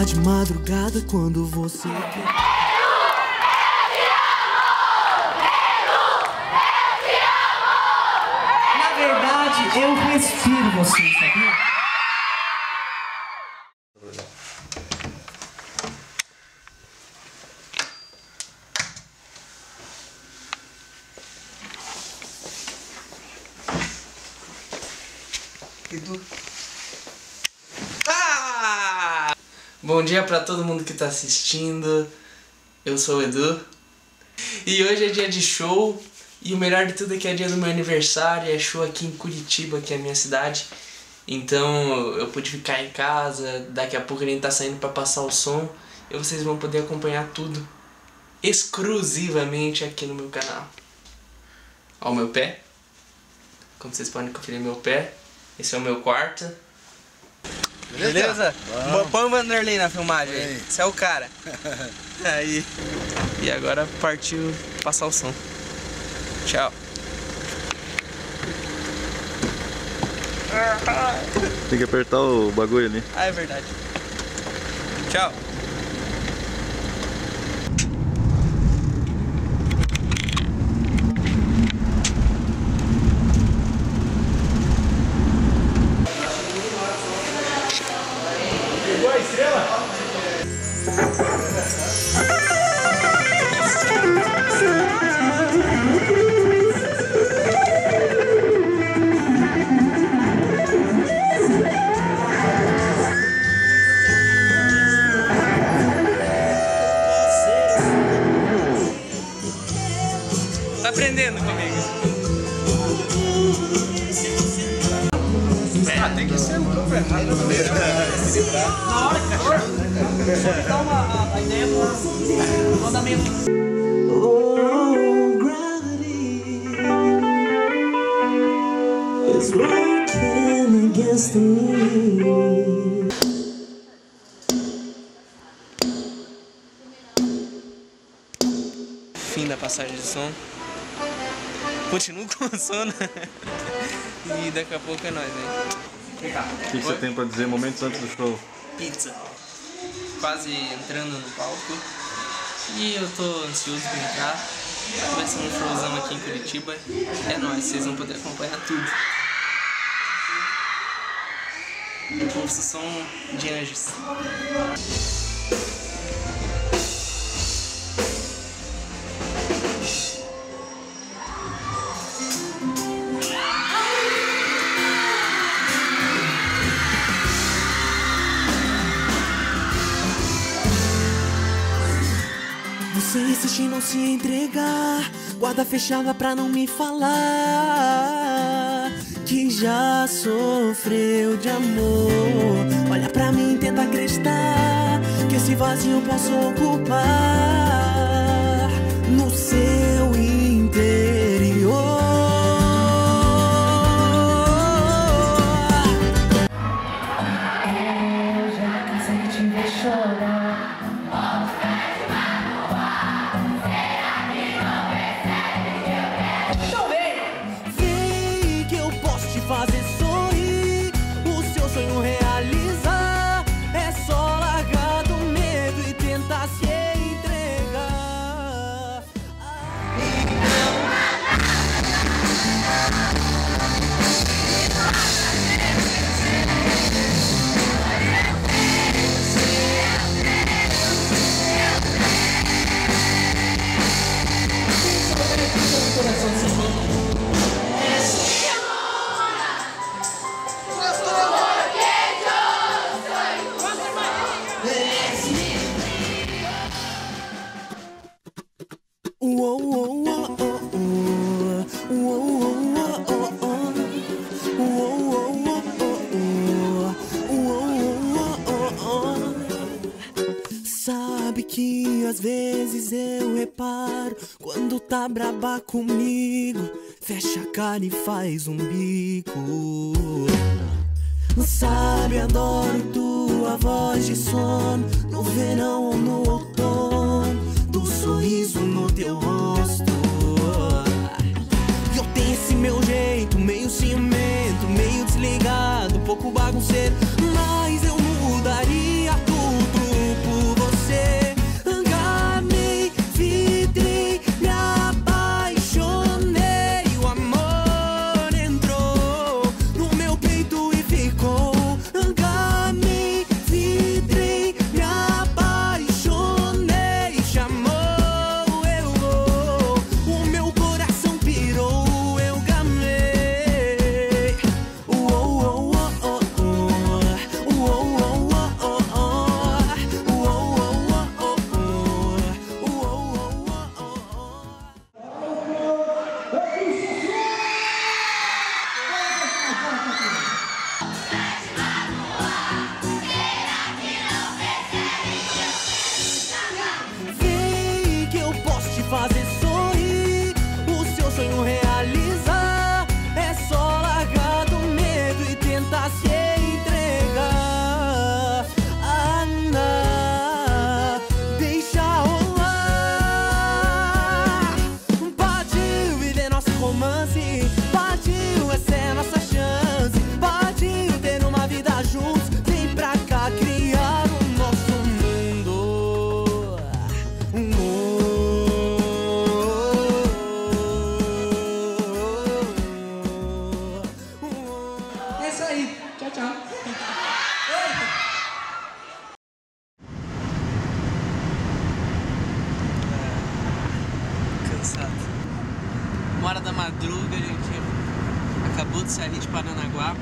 lá de madrugada quando você... Na verdade, eu respiro você, sabia? Edu. Bom dia pra todo mundo que tá assistindo. Eu sou o Edu. E hoje é dia de show. E o melhor de tudo é que é dia do meu aniversário. É show aqui em Curitiba, que é a minha cidade. Então eu pude ficar em casa. Daqui a pouco a gente tá saindo pra passar o som. E vocês vão poder acompanhar tudo exclusivamente aqui no meu canal. Ó o meu pé. Como vocês podem conferir meu pé. Esse é o meu quarto. Beleza? Põe o Vanderlei na filmagem aí. Esse é o cara. Aí. E agora partiu passar o som. Tchau. Tem que apertar o bagulho ali. Ah, é verdade. Tchau. Pegou a estrela? Tá aprendendo comigo. Tem que ser um pouco errado. Na hora que for, só dá uma ideia do andamento. Oh, gravity is working against me. Fim da passagem de som. Continuo com sono. E daqui a pouco é nóis, né? O que você tem pra dizer momentos antes do show? Pizza. Quase entrando no palco. E eu tô ansioso pra entrar. Vai ser um showzão aqui em Curitiba. É nóis, vocês vão poder acompanhar tudo. Ouço som de anjos. Você insiste em não se entregar, guarda fechada pra não me falar que já sofreu de amor. Olha pra mim e tenta acreditar que esse vazio eu posso ocupar no seu interior. Eu já cansei de te ver chorar. Fazer sorrir, o seu sonho realizar. É só largar do medo e tentar se entregar. Sabe que às vezes eu reparo quando tá braba comigo, fecha a cara e faz um bico. Sabe, adoro tua voz de sono, no verão ou no outono, do sorriso no teu rosto. Eu tenho esse meu jeito, meio ciumento, meio desligado, um pouco bagunceiro, mas eu mudaria tudo pra se entregar. Ana, deixa rolar. Partiu viver nosso romance, partiu, essa é nossa chance. Partiu ter uma vida juntos, vem pra cá criar o nosso mundo. É isso aí. Tchau, tchau. Cansado. 1h da madruga, a gente acabou de sair de Paranaguá.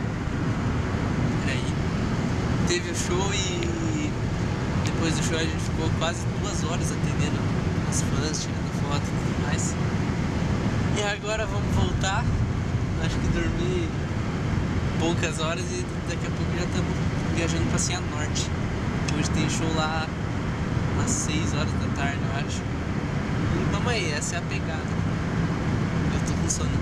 Aí teve o show e depois do show a gente ficou quase 2 horas atendendo os fãs, tirando foto e tudo mais. E agora vamos voltar. Acho que dormi poucas horas e daqui a pouco já estamos viajando para Cianorte. Hoje tem show lá às 6 horas da tarde, eu acho. E vamos aí, essa é a pegada. Eu tô com sono.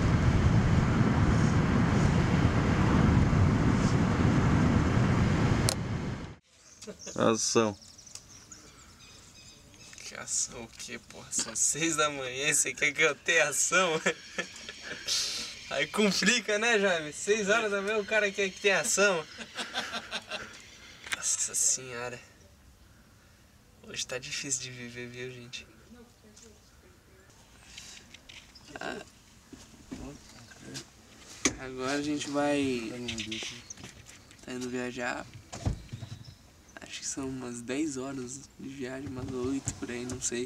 Ação. Que ação o quê, porra? São 6 da manhã, você quer que eu tenha ação? Aí complica, né, Jaime? 6 horas da manhã o cara quer que tenha ação. Nossa senhora. Hoje tá difícil de viver, viu, gente? Agora a gente vai... Tá indo viajar. Acho que são umas 10 horas de viagem, umas 8 por aí, não sei.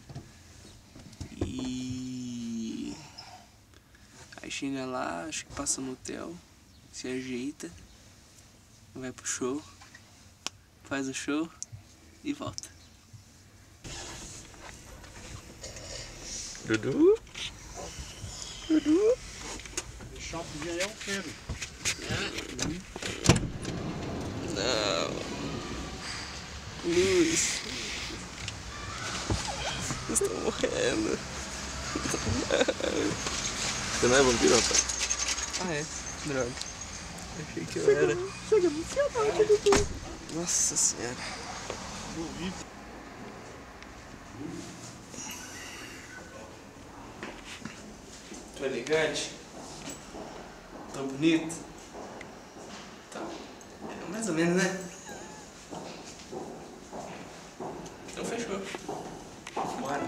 E... aí chega lá, acho que passa no hotel, se ajeita, vai pro show, faz o show e volta. Dudu? Dudu? O shopping já é um feiro. Não. Luz. Estou morrendo. Você não é vampiro, rapaz? Ah, é? Droga. Achei que eu era. Chega emocionante, Dudu. Nossa senhora. Tô elegante? Tô bonito? Tá. É mais ou menos, né? Então fechou. Bora.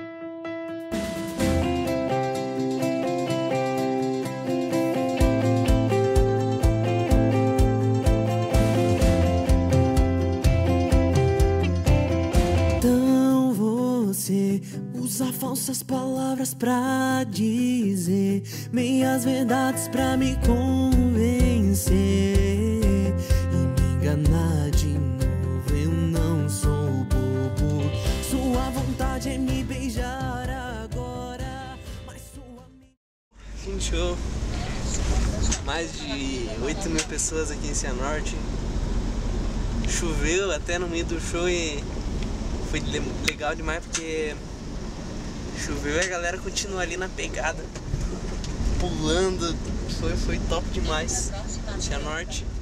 Então você usa falsas palavras pra dizer meias verdades pra me convencer e me enganar de novo. Eu não sou bobo. Sua vontade é me beijar agora, mas sua Fim de show. Mais de 8.000 pessoas aqui em Cianorte. Choveu até no meio do show e foi legal demais porque choveu e a galera continua ali na pegada, pulando. Foi top demais. Cianorte.